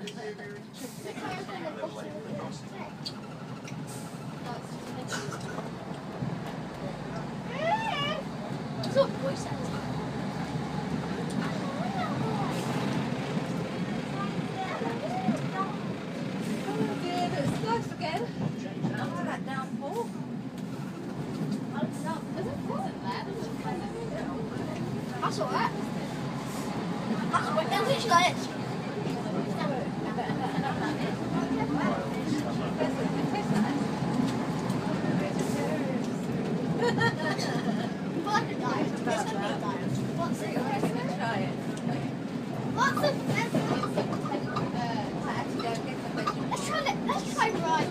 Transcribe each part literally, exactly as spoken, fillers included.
It's not voice acting. That's alright. That's alright. They'll literally like it. But like a diet. It's going to be a diet. What's the What's the Let's try it. Let's try right.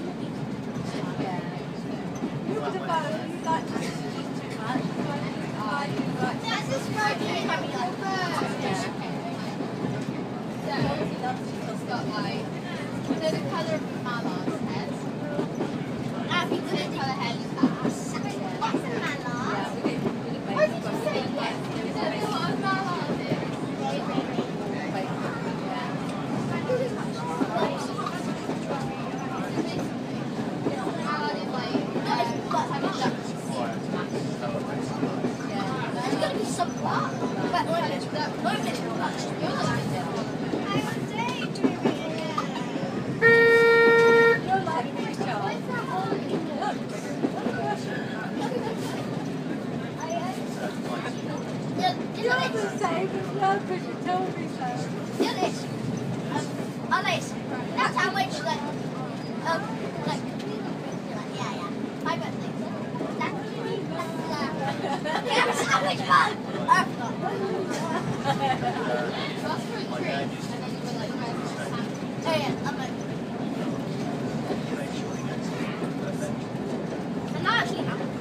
That's this right here. It's got like, so the colour of Malar's head. That'd be the colour head is that. What's a Malar? What did you say? Is that what a Malar is? Mallard is like, there's got to be some black. But no, it's that. No, it's not. You're not. Because you told me so. Yeah, this. Um, oh, this. That's how much, like, um, like, yeah, yeah. I bet things. That's, that's, that's how much fun. I forgot. That's for a tree. And then you were like, oh, yeah, I'm like, and that actually happens.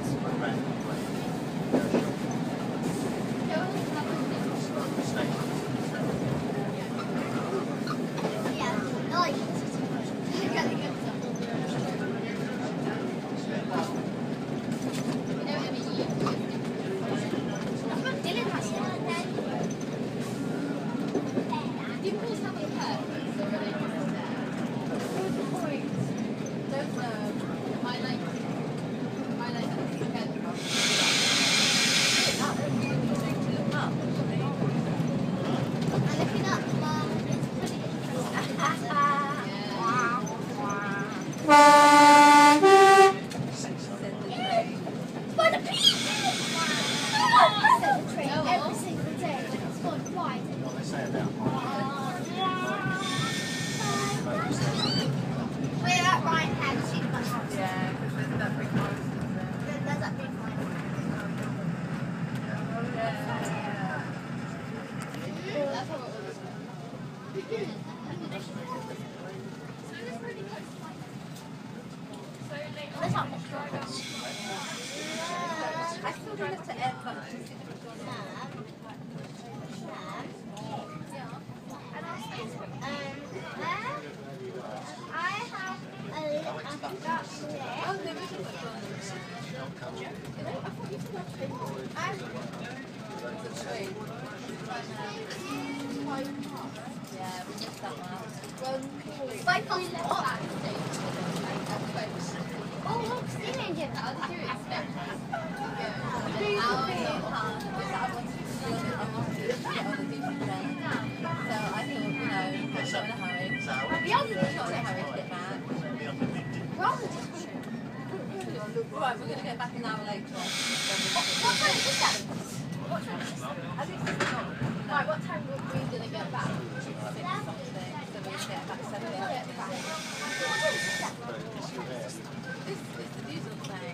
Right, we're going to get back an hour later. What time is this at? What time is this? I think it's not. Right, what time are we going to get back? Six something, so we get back seven thirty. What time is this at? This is the diesel train.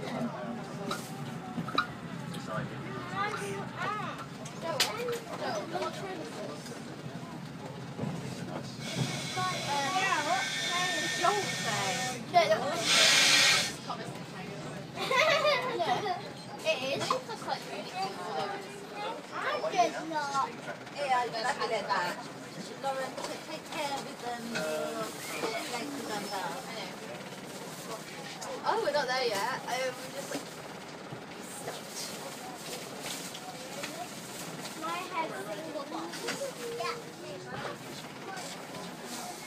Lauren, take care with them. Oh, we're not there yet. Um, we're just like my head single box. Yeah.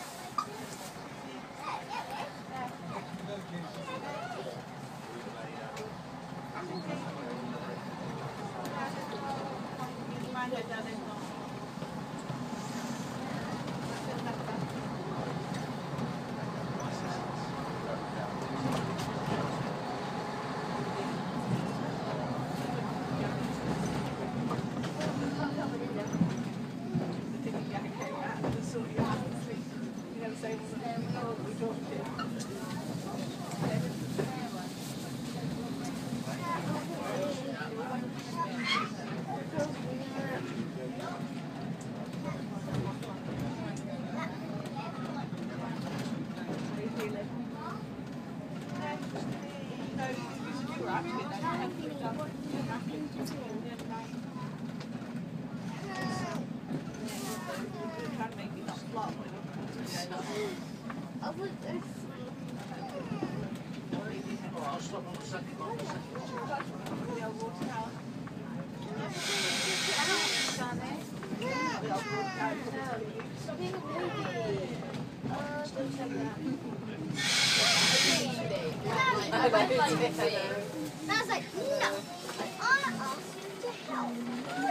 And I was like, no, I asked you to help.